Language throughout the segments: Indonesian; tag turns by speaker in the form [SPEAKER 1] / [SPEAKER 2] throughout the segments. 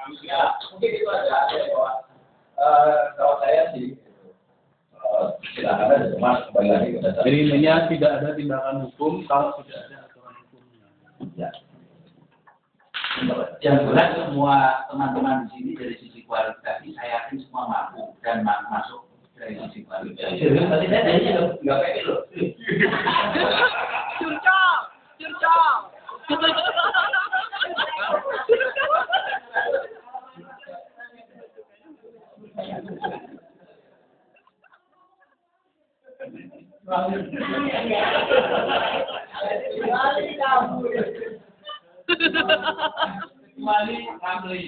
[SPEAKER 1] Ya, mungkin itu aja bahwa kalau saya sih silakan aja cuma kembali lagi ke dasar.
[SPEAKER 2] Jadi intinya tidak ada tindakan hukum kalau tidak ada aturan hukumnya.
[SPEAKER 1] Ya. Yang jelas semua teman-teman di sini dari sisi kualifikasi saya yakin semua mampu dan masuk dari sisi kualifikasi. Tadi saya tadi nggak kayak gitu.
[SPEAKER 3] Curcol.
[SPEAKER 1] Kecuali ngamli.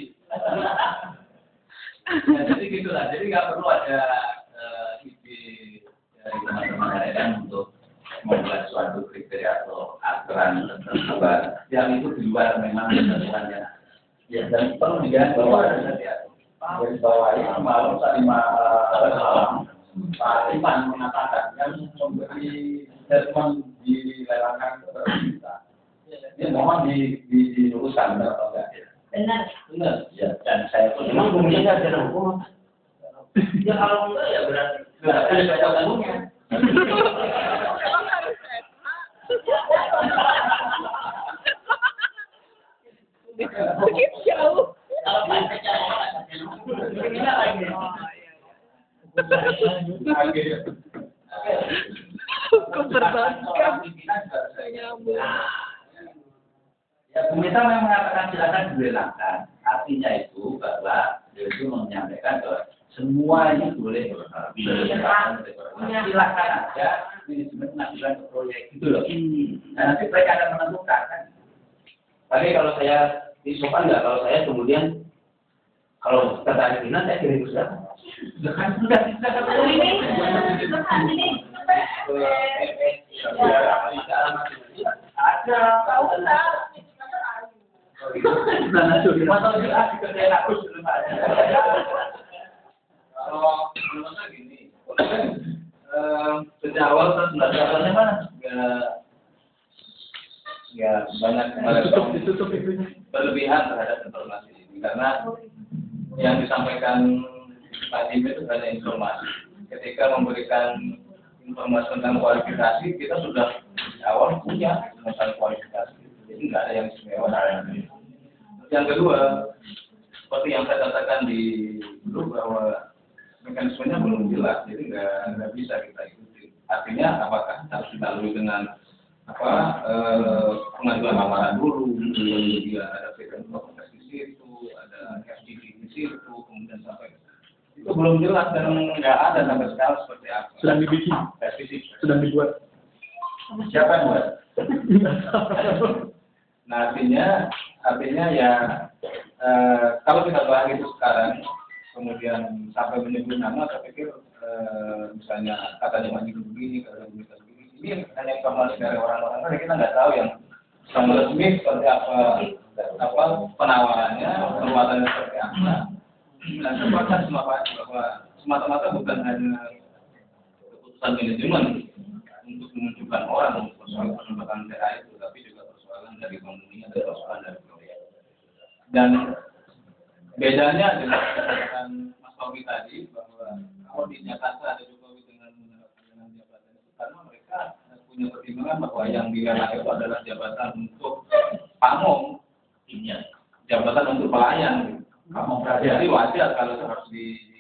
[SPEAKER 1] Jadi gitulah. Jadi nggak perlu ada ide dari teman-teman lain untuk membuat suatu kriteria atau aturan tertentu yang itu di luar memang ketentuannya. Ya, dan perlu digaris bawah garis bawah ini malam tadi Pak Iman mengatakan yang memberi statement dilelangkan kepada kita. Ini mohon diluruskan atau enggak? Benar. Ya, dan saya pun memang fungsinya ada hukum. Ya kalau enggak ya berarti ada hukumnya.
[SPEAKER 3] Sedikit jauh. Keberbangkan.
[SPEAKER 1] Ya, pemerintah memang mengatakan silakan dilelangkan. Artinya itu bahwa itu menyampaikan bahwa semua ini boleh silakan aja manajemen mengajukan ke proyek gitu loh. Nah, nanti mereka akan menentukan kan. Tapi kalau saya disopan nggak, kalau saya kemudian kalau tertarik dinas saya kirim ke siapa? Sudah ada kalau gini, sejak awal kan belajarnya mana? Ya banyak
[SPEAKER 2] Ditutup itunya.
[SPEAKER 1] berlebihan terhadap informasi ini karena yang disampaikan Pak Jimmy itu hanya informasi. Ketika memberikan informasi tentang kualifikasi, kita sudah di awal punya tentang kualifikasi. Jadi nggak ada yang istimewa. Yang kedua, seperti yang saya katakan di dulu bahwa mekanismenya belum jelas, jadi nggak bisa kita ikuti. Artinya apakah harus dilalui dengan pengajuan lamaran dulu, kemudian ada fit and proper test di situ, ada FGD di situ, kemudian sampai itu belum jelas dan nggak ada sampai sekarang seperti apa.
[SPEAKER 2] Sedang dibikin, sedang dibuat.
[SPEAKER 1] Siapa yang buat? Nah artinya ya kalau kita bahas itu sekarang, kemudian sampai menyebut nama, saya pikir misalnya katanya maju begini, katanya begini. Ini hanya informasi dari orang-orang saja, kita nggak tahu yang sama resmi seperti apa penawarannya, penawarannya seperti apa. Dan sepakat semata-mata bukan hanya keputusan manajemen untuk menunjukkan orang untuk persoalan penempatan TA itu, tapi juga persoalan dari bangunannya, ada persoalan dari proyek. Dan bedanya adalah dengan Mas Taufik tadi bahwa kalau di Jakarta ada Jokowi dengan jabatan itu karena mereka punya pertimbangan bahwa yang dilarang itu adalah jabatan untuk pamong, jabatan untuk pelayan. Jadi wajar kalau itu harus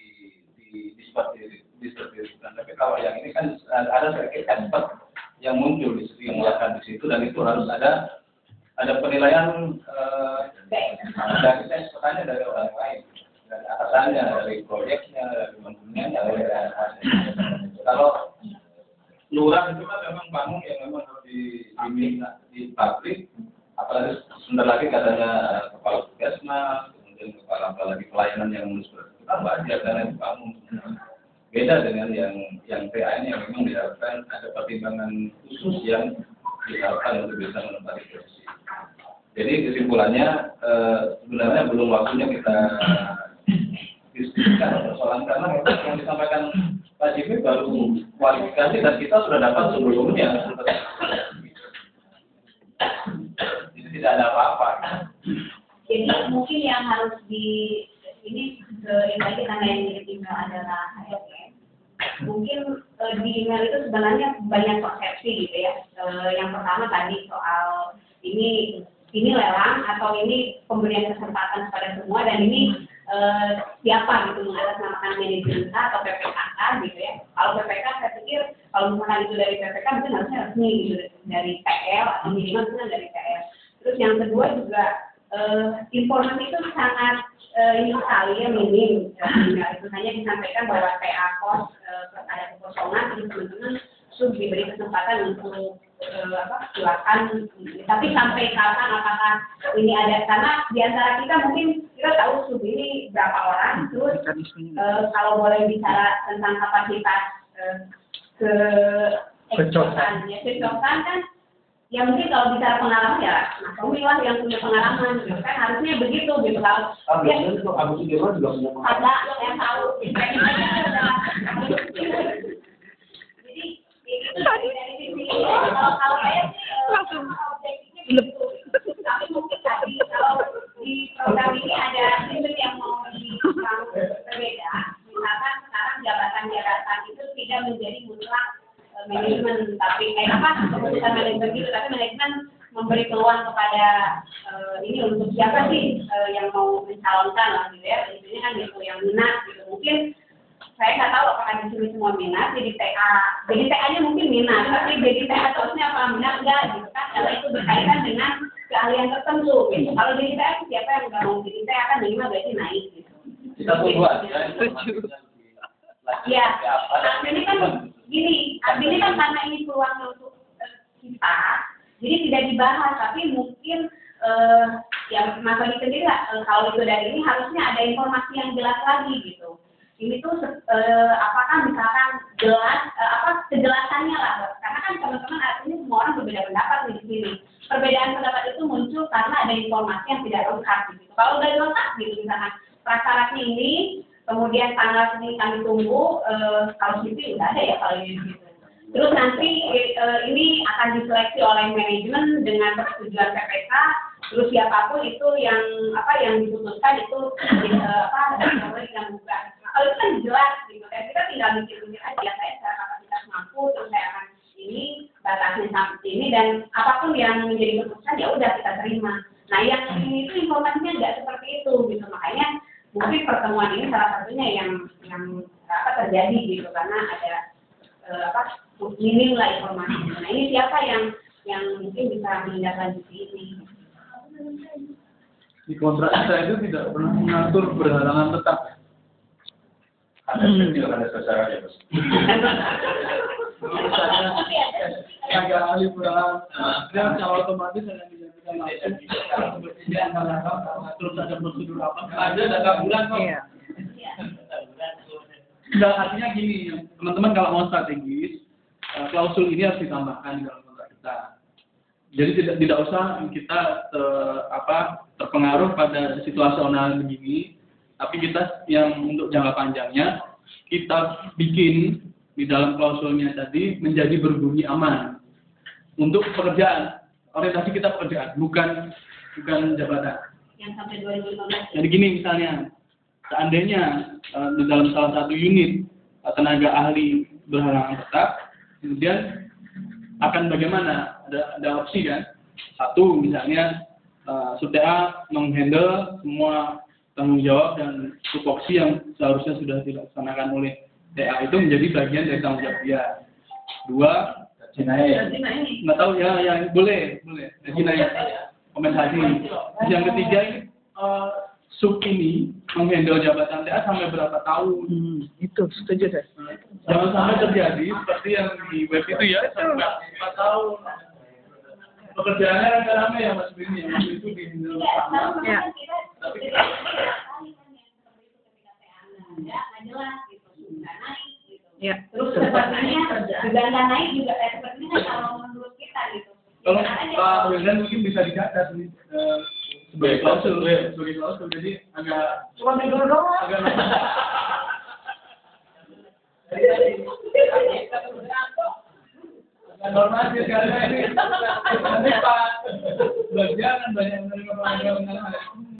[SPEAKER 1] disertifikasikan. Tapi kalau yang ini kan ada sedikit expert yang muncul di situ, yang melakukan di situ, dan itu harus ada penilaian dari ekspertanya dari orang lain, dari atasannya, dari proyeknya, dari bangunannya, dari kalau lurah itu kan memang bangun yang memang harus diminta di pabrik, apalagi sebentar lagi katanya kepala puskesmas, kemudian kepala lagi pelayanan yang seperti itu kan wajar karena itu bangun. Beda dengan yang PA ini yang memang diharapkan ada pertimbangan khusus yang diharapkan untuk bisa menempati posisi. Jadi kesimpulannya sebenarnya belum waktunya kita diskusikan persoalan karena memang yang disampaikan Pak Jimmy baru kualifikasi dan kita sudah dapat sebelumnya. Jadi tidak ada apa-apa.
[SPEAKER 4] Jadi mungkin yang harus ini lagi tanda yang mirip email adalah HSM. Mungkin di email itu sebenarnya banyak persepsi gitu ya. Yang pertama tadi soal ini lelang atau ini pemberian kesempatan kepada semua dan ini siapa gitu mengatasnamakan manajemen atau PPKK gitu ya. Kalau PPK saya pikir kalau misalkan itu dari PPK mungkin harusnya resmi gitu dari TL atau minimal itu dari TL. Terus yang kedua juga informasi itu sangat ini sekali ya minim. Itu hanya disampaikan bahwa TA kos ada kekosongan terus teman-teman sudah diberi kesempatan untuk silakan. Tapi sampai kapan apakah ini ada, karena di antara kita mungkin kita tahu sub ini berapa orang, terus kalau boleh bicara tentang kapasitas kecocokan kan ya mungkin kalau bicara pengalaman ya Mas Tommy lah yang punya pengalaman gitu kan, harusnya begitu gitu. Kalau
[SPEAKER 1] Agus Sudirman juga punya pengalaman.
[SPEAKER 4] ada yang tahu jadi itu dari sisi kalau saya sih objektifnya begitu, tapi mungkin tadi kalau di program ini ada prinsip yang mau dibangun berbeda. Misalkan sekarang jabatan itu tidak menjadi mutlak manajemen, tapi keputusan manajemen gitu, tapi manajemen memberi peluang kepada ini untuk siapa sih yang mau mencalonkan lah gitu ya, intinya kan gitu yang minat gitu. Mungkin saya nggak tahu apakah di sini semua minat, jadi TA-nya mungkin minat, tapi jadi TA terusnya apa minat enggak gitu kan, karena itu berkaitan dengan keahlian tertentu gitu. Kalau jadi TA siapa yang nggak mau jadi TA kan minimal berarti naik gitu.
[SPEAKER 1] Kita tunggu aja.
[SPEAKER 4] Ya, ini kan gini, ini kan karena ini peluang untuk kita, jadi tidak dibahas, tapi mungkin ya Mas Adi sendiri kalau itu dari ini harusnya ada informasi yang jelas lagi gitu. Ini tuh apakah misalkan jelas kejelasannya lah, karena kan teman-teman artinya semua orang berbeda pendapat di sini. Perbedaan pendapat itu muncul karena ada informasi yang tidak lengkap gitu. Kalau udah lengkap gitu misalkan prasyaratnya ini, kemudian tanggal ini kami tunggu, kalau CV udah ada ya kalau ini gitu. Terus nanti ini akan diseleksi oleh manajemen dengan persetujuan PPK, terus siapapun itu yang diputuskan itu yang bukan. Kalau itu kan jelas gitu, dan kita tinggal mikir-mikir aja, saya secara kapasitas mampu, terus saya akan ini batasnya sampai ini, dan apapun yang menjadi keputusan ya udah kita terima. Nah yang ini itu informasinya nggak seperti itu gitu, makanya mungkin pertemuan ini salah satunya yang terjadi gitu, karena ada minim lah informasi. Nah ini siapa yang mungkin bisa menindaklanjuti ini?
[SPEAKER 2] Di kontrak saya itu tidak pernah mengatur berhalangan tetap.
[SPEAKER 1] Tidak ada sasaran ya, Mas.
[SPEAKER 2] Menurut saya agak ahli berhalangan, dan secara otomatis hanya dinyatakan langsung terus ada prosedur apa? Ada data bulan kok. Nah, artinya gini, teman-teman kalau mau strategis, klausul ini harus ditambahkan di dalam kontrak kita. Jadi tidak usah kita terpengaruh pada situasional begini, tapi kita yang untuk jangka panjangnya kita bikin di dalam klausulnya tadi menjadi berbunyi aman untuk pekerjaan, orientasi kita pekerjaan, bukan jabatan.
[SPEAKER 4] Yang sampai 2015.
[SPEAKER 2] Jadi gini misalnya, seandainya di dalam salah satu unit tenaga ahli berhalangan tetap, kemudian akan bagaimana? Ada opsi kan? Satu misalnya SUTA menghandle semua tanggung jawab dan tupoksi yang seharusnya sudah dilaksanakan oleh TA itu menjadi bagian dari tanggung jawab dia. Dua, nggak tahu ya boleh kompensasi. Yang ketiga ini sub ini menghandle jabatan TA sampai berapa tahun?
[SPEAKER 3] Itu setuju saya.
[SPEAKER 2] Jangan sampai terjadi seperti yang di web itu ya sampai 4 tahun. Pekerjaannya rame-rame ya Mas Bini, yang itu di handle sama.
[SPEAKER 4] Ya.
[SPEAKER 2] Tapi
[SPEAKER 3] Ya.
[SPEAKER 4] Terus sepertinya juga nggak naik juga sepertinya kalau menurut kita gitu.
[SPEAKER 2] kalau Pak Wildan mungkin bisa dicatat nih sebagai klausul, jadi agak
[SPEAKER 3] Cuma tidur doang.
[SPEAKER 2] agak normatif karena ini nanti Pak Bagian banyak menerima pengalaman